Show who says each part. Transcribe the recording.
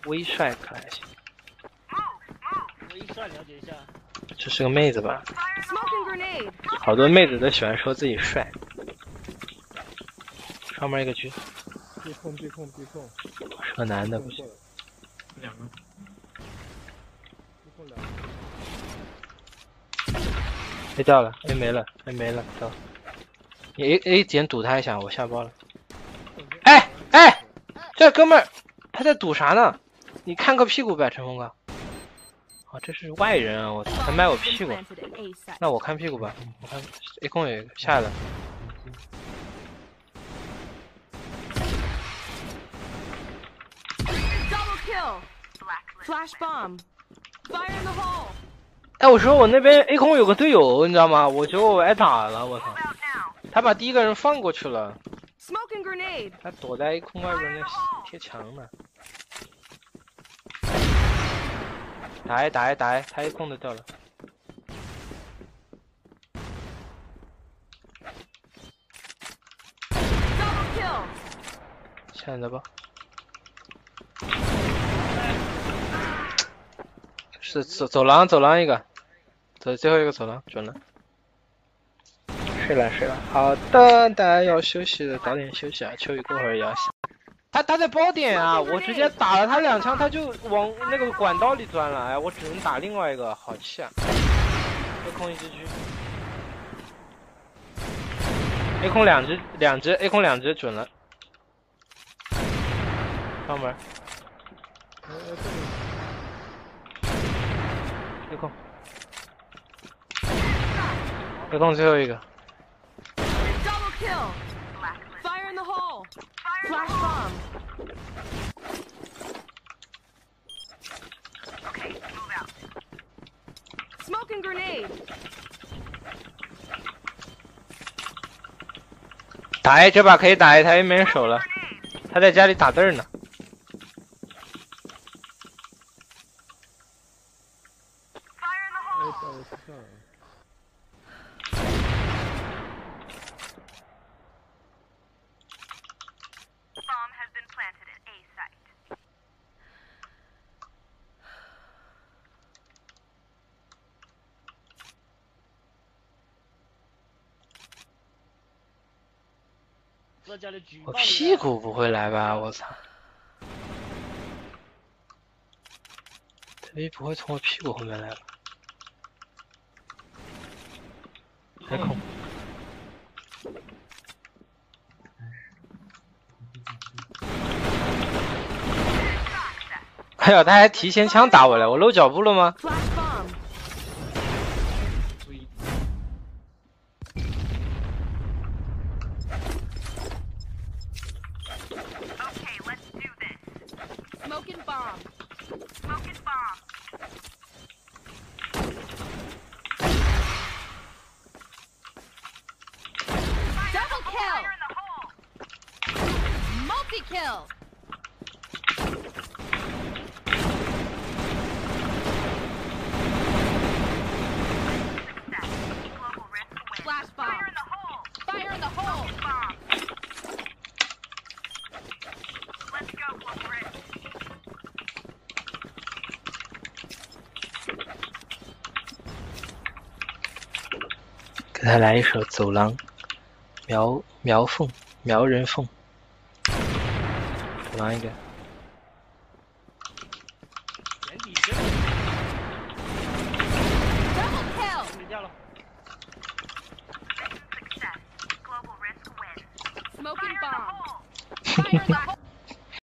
Speaker 1: 微帅可还行。
Speaker 2: 微帅了解一下。
Speaker 1: 这是个妹子吧？好多妹子都喜欢说自己帅。上面一个狙。
Speaker 3: 必控。
Speaker 1: 是个男的不行。
Speaker 4: 两个。
Speaker 3: 必控两个。
Speaker 1: A 掉了 ，A 没了，掉了。你 A 点堵他一下，我下包了。哎，这哥们儿他在堵啥呢？你看个屁股呗，陈峰哥。哦，这是外人啊！我操，他卖我屁股。那我看屁股吧，我看 A 控有一个下来了。哎，我说我那边 A 控有个队友，你知道吗？我觉得我挨打了，我操！他把第一个人放过去了，他躲在 A 控外边那贴墙呢。打他 A 控都掉了。下来吧。是走廊一个，最后一个走廊准了。睡了。好的，大家要休息的早点休息啊。秋雨过会儿也要下。他在包点啊，我直接打了他2枪，他就往那个管道里钻了，哎，我只能打另外一个，好气啊！A 控一只狙 ，A 控两只 ，A 控2只准了。上门。A 控最后一个。打 A 这把可以打 A， 他也没人守了，他在家里打字呢。我屁股不会来吧？我操！他不会从我屁股后面来吧？开空。哎呀，他还提前枪打我了，我露脚步了吗？
Speaker 5: Kill. Flash bomb. Fire in the hole. Let's go, Global Risk.
Speaker 1: 给他来一首《走廊》，苗人凤。走廊一个。
Speaker 5: Smoking bomb. Fire in the hole.